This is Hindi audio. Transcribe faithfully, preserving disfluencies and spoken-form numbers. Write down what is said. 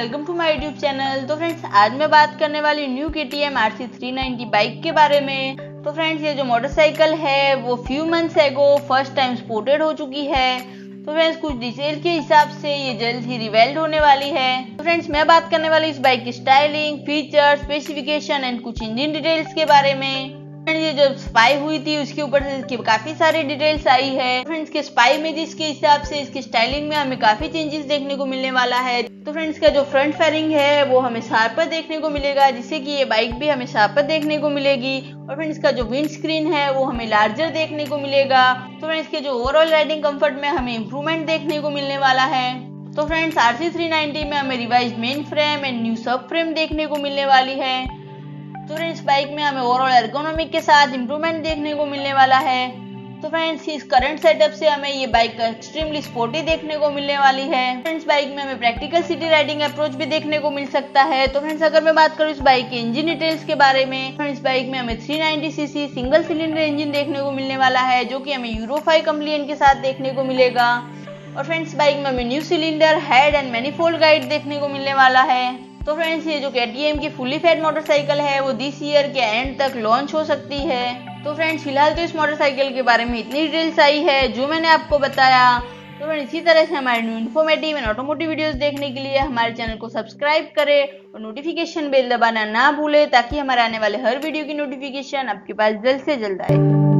Welcome to my YouTube channel. तो फ्रेंड्स आज मैं बात करने वाली new K T M R C three ninety bike के बारे में। तो फ्रेंड्स ये जो मोटरसाइकिल है वो few months ago first time sported हो चुकी है। तो फ्रेंड्स कुछ डिटेल के हिसाब से ये जल्द ही रिवेल्ड होने वाली है। तो फ्रेंड्स मैं बात करने वाली इस बाइक की स्टाइलिंग, फीचर, स्पेसिफिकेशन एंड कुछ इंजन डिटेल्स के बारे में। ये जब स्पाई हुई थी उसके ऊपर से इसकी काफी सारी डिटेल्स आई है। फ्रेंड्स के स्पाई इमेजेस के हिसाब से इसकी स्टाइलिंग में हमें काफी चेंजेस देखने को मिलने वाला है। तो फ्रेंड्स का जो फ्रंट फेयरिंग है वो हमें शार्पर देखने को मिलेगा, जिससे कि ये बाइक भी हमें शार्पर देखने को मिलेगी। और फ्रेंड्स का जो विंड स्क्रीन है वो हमें लार्जर देखने को मिलेगा। तो फ्रेंड्स के जो ओवरऑल राइडिंग कंफर्ट में हमें इंप्रूवमेंट देखने को मिलने वाला है। तो friends R C three ninety में हमें revised main frame and new sub frame देखने को मिलने वाली है। तो फ्रेंड्स बाइक में हमें ओवरऑल एर्गोनॉमिक के साथ इंप्रूवमेंट देखने को मिलने वाला है। तो फ्रेंड्स इस करंट सेटअप से हमें ये बाइक एक्सट्रीमली स्पोर्टी देखने को मिलने वाली है। फ्रेंड्स बाइक में हमें प्रैक्टिकल सिटी राइडिंग अप्रोच भी देखने को मिल सकता है। तो फ्रेंड्स अगर मैं बात करूँ इस बाइक के इंजन डिटेल्स के बारे में, फ्रेंड्स बाइक में हमें three ninety C C single cylinder engine देखने को मिलने वाला है, जो कि हमें यूरो फाइव कंप्लायंट के साथ देखने को मिलेगा। और फ्रेंड्स बाइक में हमें new cylinder, head and manifold guide देखने को मिलने वाला है। तो फ्रेंड्स ये जो के टी एम की फुली फेड मोटरसाइकिल है वो दिस ईयर के एंड तक लॉन्च हो सकती है। तो फ्रेंड्स फिलहाल तो इस मोटरसाइकिल के बारे में इतनी डिटेल्स आई है जो मैंने आपको बताया। तो फ्रेंड्स इसी तरह से हमारे new informative and automotive videos देखने के लिए हमारे चैनल को सब्सक्राइब करें और नोटिफिकेशन बेल दबाना ना भूलें, ताकि हमारे आने वाले हर वीडियो की नोटिफिकेशन आपके पास जल्द से जल्द आए।